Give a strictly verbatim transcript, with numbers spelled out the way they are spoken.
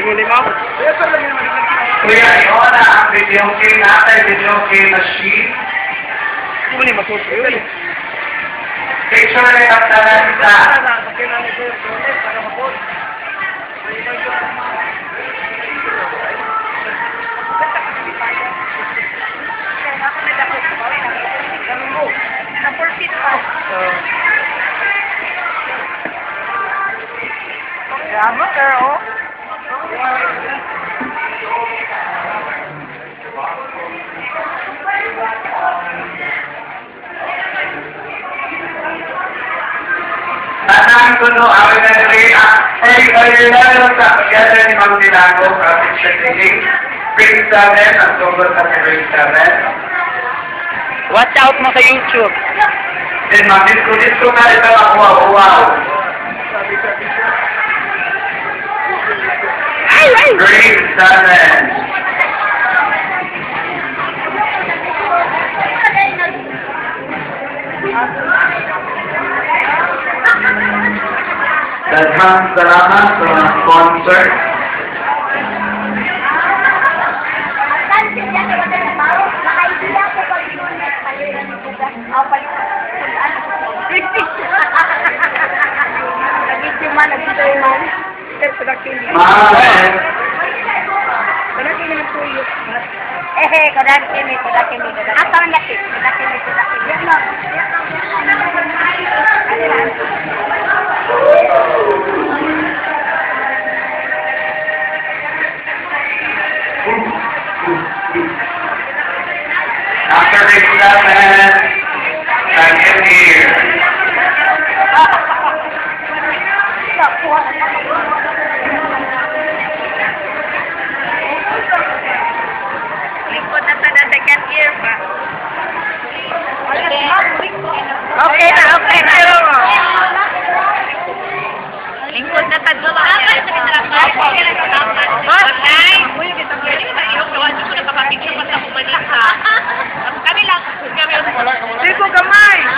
mo lima. Kuya, yun na ang video game natin, video game machine. Hindi mo lima susunod. Picture rin ang talenta. Ano, pero? Tanang kuno awit na rin ang ay kayo sa pagkada ni Mang Tinago kapit siya tingin Spring seven, October Spring seven. Watch out mo sa YouTube. Then mag-disco-disco na ito ang wow-wow. Spring seven. Daghang salamat sa mga sponsor. Mahal. Eh, kodak kini, kodak kini, kodak. Apa yang lagi? Kodak kini, kodak kini. After the seven, second year. Lingkod na sa second year pa. Okay na, okay na. Lingkod na sa dalawa. Ay, uy, kita mo yun. Ayok, gawa nyo ko nakapapicture pa sa kumanika. Kami lang. Kami lang. Hindi ko gamay.